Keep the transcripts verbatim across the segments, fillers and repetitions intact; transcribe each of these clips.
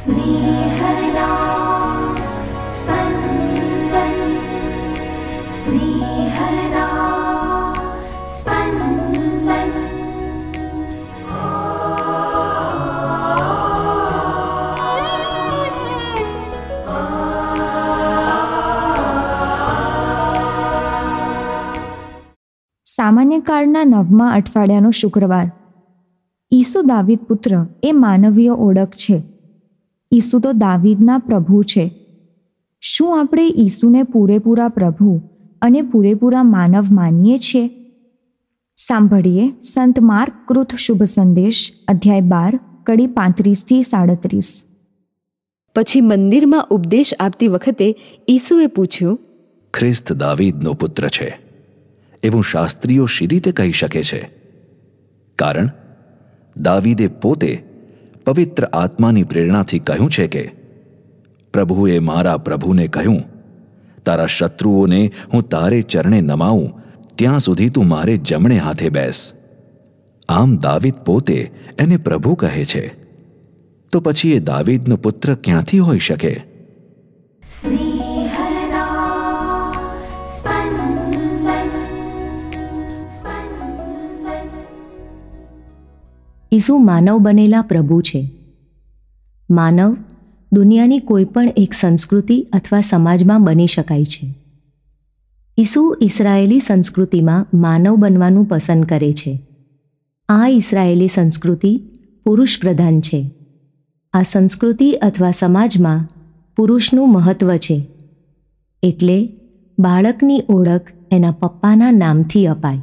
स्नेहदा स्पन्दन स्नेहदा स्पन्दन। સામાન્ય કાળના નવમા અઠવાડિયાનો શુક્રવાર. ઈસુ દાવીદ પુત્ર એ માનવીય ઓળખ છે. ઈસુ તો દાવીદના પ્રભુ છે. શું આપણે ઈસુને પૂરેપૂરા પ્રભુ અને પૂરેપૂરા માનવ માનીએ છીએ? સાંભળીએ સંત માર્ક કૃત શુભ સંદેશ અધ્યાય બાર કડી પાંત્રીસથી સાડત્રીસ. પછી મંદિરમાં ઉપદેશ આપતી વખતે ઈસુએ પૂછ્યું, ખ્રિસ્ત દાવીદનો પુત્ર છે એવું શાસ્ત્રીઓ શી રીતે કહી શકે છે? કારણ દાવીદે પોતે પવિત્ર આત્માની પ્રેરણાથી કહ્યું છે કે પ્રભુએ મારા પ્રભુને કહ્યું, તારા શત્રુઓને હું તારે ચરણે નમાવું ત્યાં સુધી તું મારે જમણે હાથે બેસ. આમ દાવીદ પોતે એને પ્રભુ કહે છે, તો પછી એ દાવીદનો પુત્ર ક્યાંથી હોઈ શકે? ઈસુ માનવ બનેલા પ્રભુ છે. માનવ દુનિયાની કોઈ પણ એક સંસ્કૃતિ અથવા સમાજમાં બની શકાય છે. ઈસુ ઇસરાયેલી સંસ્કૃતિમાં માનવ બનવાનું પસંદ કરે છે. આ ઇસરાયેલી સંસ્કૃતિ પુરુષ પ્રધાન છે. આ સંસ્કૃતિ અથવા સમાજમાં પુરુષનું મહત્ત્વ છે. એટલે બાળકની ઓળખ એના પપ્પાના નામથી અપાય.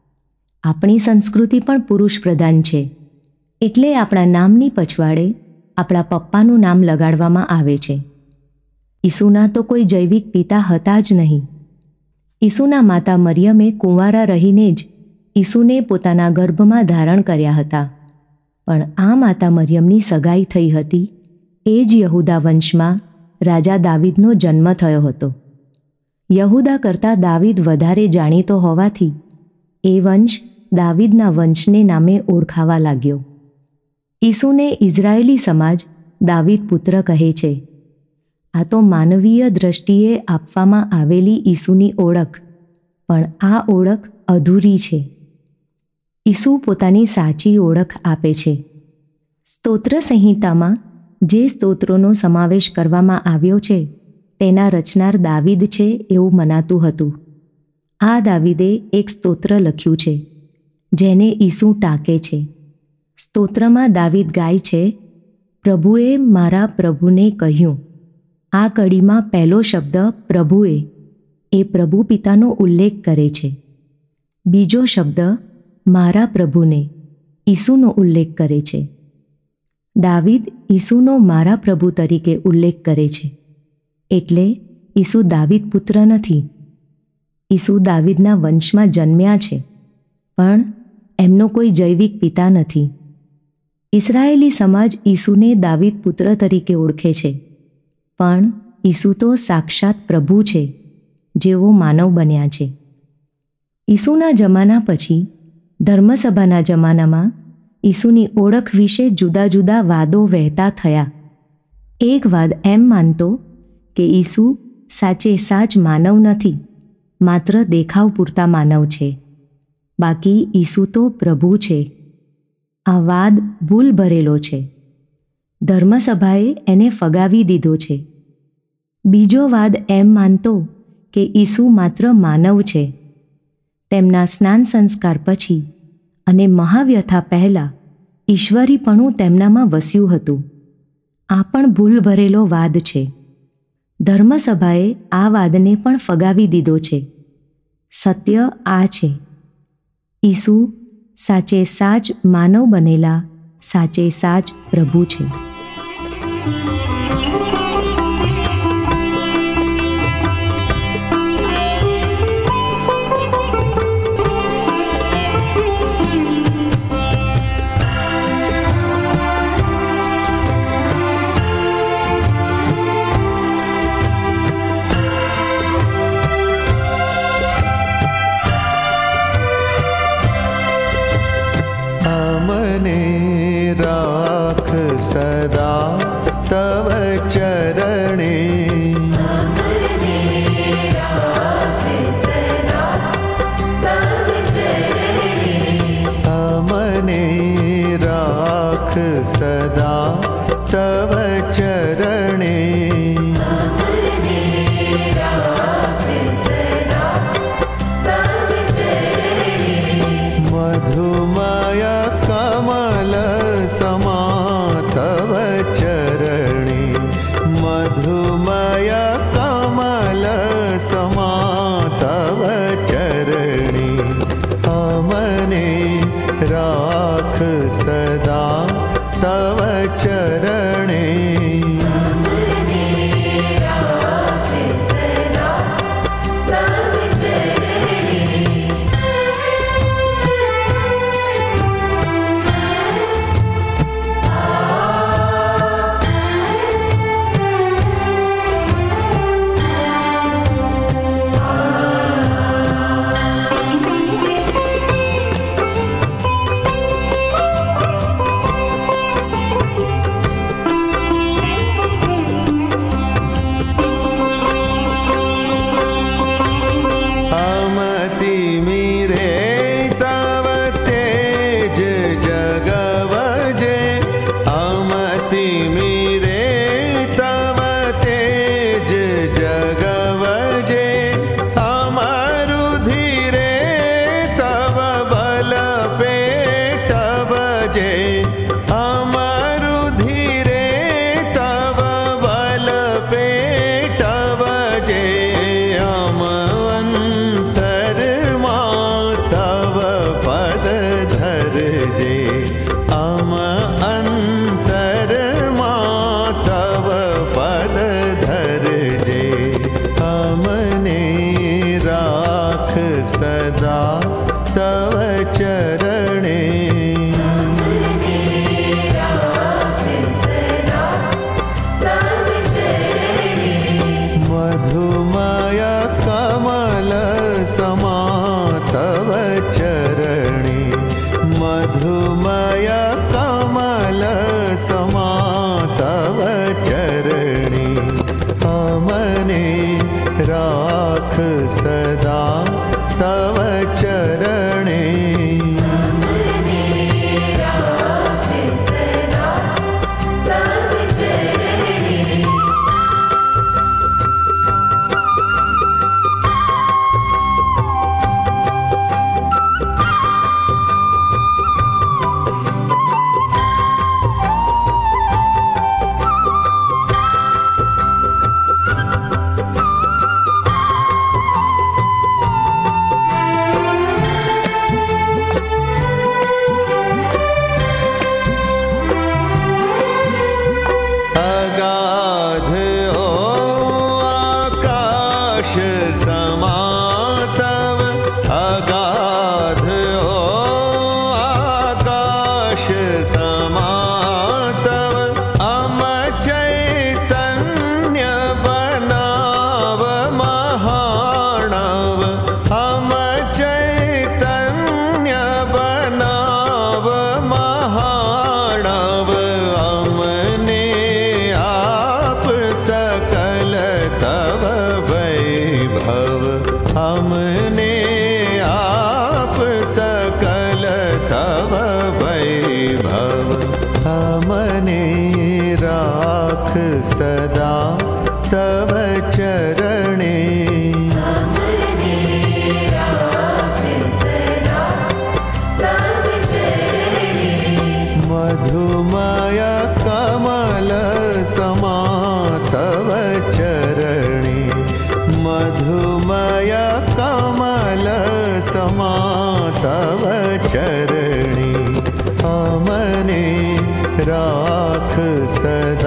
આપણી સંસ્કૃતિ પણ પુરુષ પ્રધાન છે. એટલે આપણા નામની પછવાડે આપણા પપ્પાનું નામ લગાડવામાં આવે છે. ઈસુના તો કોઈ જૈવિક પિતા હતા જ નહીં. ઈસુના માતા મરિયમે કુંવારા રહીને જ ઈસુને પોતાના ગર્ભમાં ધારણ કર્યા હતા. પણ આ માતા મરિયમની સગાઈ થઈ હતી એ જ યહૂદા વંશમાં રાજા દાવીદનો જન્મ થયો હતો. યહૂદા કરતાં દાવીદ વધારે જાણીતો હોવાથી એ વંશ દાવીદના વંશને નામે ઓળખાવા લાગ્યો. ઈસુને ઇઝરાયેલી સમાજ દાવીદ પુત્ર કહે છે. આ તો માનવીય દ્રષ્ટિએ આપવામાં આવેલી ઈસુની ઓળખ, પણ આ ઓળખ અધૂરી છે. ઈસુ પોતાની સાચી ઓળખ આપે છે. સ્તોત્ર સંહિતામાં જે સ્તોત્રોનો સમાવેશ કરવામાં આવ્યો છે તેના રચનાર દાવીદ છે એવું મનાતું હતું. આ દાવીદે એક સ્તોત્ર લખ્યું છે જેને ઈસુ ટાંકે છે. સ્તોત્રમાં દાવીદ ગાય છે, પ્રભુએ મારા પ્રભુને કહ્યું. આ કડીમાં પહેલો શબ્દ પ્રભુએ એ પ્રભુ પિતાનો ઉલ્લેખ કરે છે. બીજો શબ્દ મારા પ્રભુને ઈસુનો ઉલ્લેખ કરે છે. દાવીદ ઈસુનો મારા પ્રભુ તરીકે ઉલ્લેખ કરે છે. એટલે ઈસુ દાવીદ પુત્ર નથી. ઈસુ દાવીદના વંશમાં જન્મ્યા છે, પણ એમનો કોઈ જૈવિક પિતા નથી. ઇસરાયેલી સમાજ ઈસુને દાવીદ પુત્ર તરીકે ઓળખે છે, પણ ઈસુ તો સાક્ષાત પ્રભુ છે જેઓ માનવ બન્યા છે. ઈસુના જમાના પછી ધર્મસભાના જમાનામાં ઈસુની ઓળખ વિશે જુદા જુદા વાદો વહેતા થયા. એક વાદ એમ માનતો કે ઈસુ સાચે સાચ માનવ નથી, માત્ર દેખાવ પૂરતા માનવ છે, બાકી ઈસુ તો પ્રભુ છે. આ વાદ ભૂલ ભરેલો છે. ધર્મસભાએ એને ફગાવી દીધો છે. બીજો વાદ એમ માનતો કે ઈસુ માત્ર માનવ છે. તેમના સ્નાન સંસ્કાર પછી અને મહાવ્યથા પહેલાં ઈશ્વરીપણું તેમનામાં વસ્યું હતું. આ પણ ભૂલ ભરેલો વાદ છે. ધર્મસભાએ આ વાદને પણ ફગાવી દીધો છે. સત્ય આ છે, ઈસુ સાચે સાચ માનવ બનેલા સાચે સાચ પ્રભુ છે. સદા તવ तव चरणे मधुमय कमल समा तव चरणे मधुमय कमल समा तव चरणे अमने राख सदा तव चरणे सदा तव चरणे मधुमय कमल समा तव चरणे मधुमय कमल समा तव चरणे अमने राख सदा तव चरणे सदा तव चरणे मधुमय कमल समा तव चरणे मधुमय कमल समा तव चरणे अमने राख सदा